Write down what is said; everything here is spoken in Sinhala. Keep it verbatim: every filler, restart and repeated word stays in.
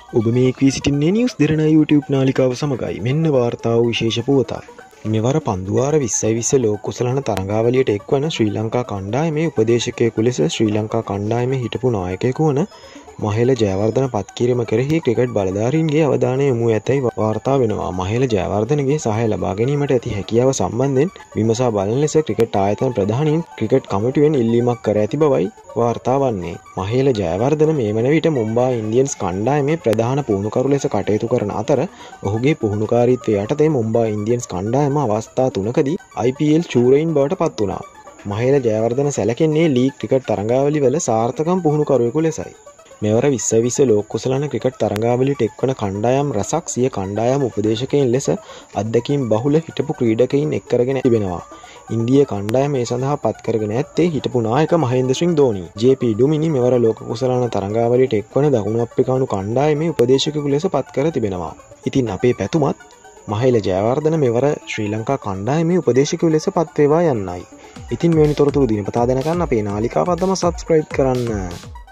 ඔබ මේ ක්වී සිටින්නේ නිවුස්දෙරණ YouTube නාලිකාව සමගයි. මෙන්න වාර්තාව විශේෂ පුවතක්. මෙවර පන්දුවාර විස්සයි විස්ස ලෝක කුසලාන තරඟාවලියට එක්වන ශ්‍රී ලංකා කණ්ඩායමේ උපදේශකයෙකු ලෙස ශ්‍රී ලංකා කණ්ඩායමේ හිටපු නායකයෙකු වන මහේල ජයවර්ධන පත් කිරීම කෙරෙහි ක්‍රිකට් බලධාරීන්ගේ අවධානය යොමු ඇතැයි වාර්තා වෙනවා. මහේල ජයවර්ධනගේ සහාය ලබා ගැනීමට ඇති හැකියාව සම්බන්ධයෙන් විමසා බලන ලෙස ක්‍රිකට් ආයතන ප්‍රධානීන් ක්‍රිකට් කමිටුවෙන් ඉල්ලීමක් කර ඇති බවයි වාර්තා වන්නේ. මහේල ජයවර්ධන මේ වන විට මුම්බා ඉන්දියන්ස් කණ්ඩායමේ ප්‍රධාන පුහුණුකරු ලෙස කටයුතු කරන අතර ඔහුගේ පුහුණුකාරීත්වය යටතේ මුම්බා ඉන්දියන්ස් කණ්ඩායම අවස්ථා තුනකදී I P L චූරයින් බවට පත් වුණා. මහේල ජයවර්ධන සැලකෙන්නේ ලීග් ක්‍රිකට් තරඟාවලි වල සාර්ථකම් පුහුණුකරුවෙකු ලෙසයි. මෙවර විස්සයි විස්ස ලෝක කුසලාන ක්‍රිකට් තරඟාවලියට එක්වන කණ්ඩායම් රසක් සිය කණ්ඩායම් උපදේශකයින් ලෙස අත්දැකීම් බහුල හිටපු ක්‍රීඩකයින් එක් කරගෙන තිබෙනවා. ඉන්දිය කණ්ඩායම මේ සඳහා පත් කරගෙන ඇත්තේ හිටපු නායක Mahendra Singh Dhoni. J P Duminy මෙවර ලෝක කුසලාන තරඟාවලියට එක්වන දකුණු අප්‍රිකානු කණ්ඩායමේ උපදේශකයෙකු ලෙස පත් කර තිබෙනවා. ඉතින් අපේ පැතුමත් මහේල ජයවර්ධන මෙවර ශ්‍රී ලංකා කණ්ඩායමේ උපදේශකයෙකු ලෙස පත් වේවා යන්නයි. ඉතින් මෙවැනි තොරතුරු දිනපතා දැනගන්න අපේ නාලිකාව අදම subscribe කරන්න.